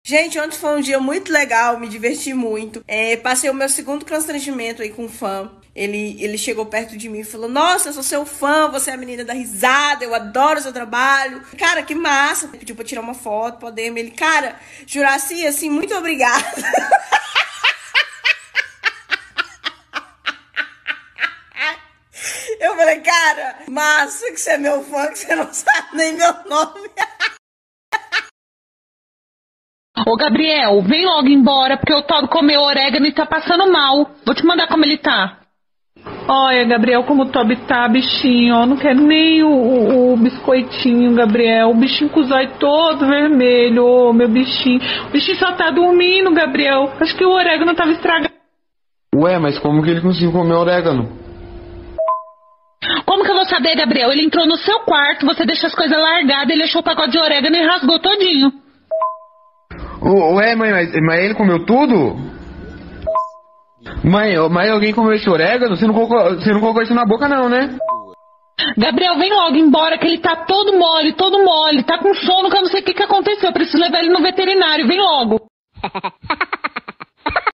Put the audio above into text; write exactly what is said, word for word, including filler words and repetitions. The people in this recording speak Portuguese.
Gente, ontem foi um dia muito legal, me diverti muito. É, passei o meu segundo constrangimento aí com um fã. Ele, ele chegou perto de mim e falou: nossa, eu sou seu fã, você é a menina da risada, eu adoro o seu trabalho. Cara, que massa. Pediu pra tirar uma foto, podemos. Ele, cara, Juraci, assim, muito obrigada. Eu falei, cara, massa que você é meu fã, que você não sabe nem meu nome. Ô, Gabriel, vem logo embora, porque o Toby comeu orégano e tá passando mal. Vou te mandar como ele tá. Olha, Gabriel, como o Toby tá, bichinho. Eu não quero nem o, o, o biscoitinho, Gabriel. O bichinho com os olhos todo vermelho, ô, meu bichinho. O bichinho só tá dormindo, Gabriel. Acho que o orégano tava estragado. Ué, mas como que ele conseguiu comer orégano? Como que eu vou saber, Gabriel? Ele entrou no seu quarto, você deixa as coisas largadas, ele achou o pacote de orégano e rasgou todinho. Ué, mãe, mas, mas ele comeu tudo? Mãe, mas alguém comeu esse orégano? Você não colocou, você não colocou isso na boca não, né? Gabriel, vem logo embora que ele tá todo mole, todo mole. Tá com sono que eu não sei o que, que aconteceu. Eu preciso levar ele no veterinário, vem logo.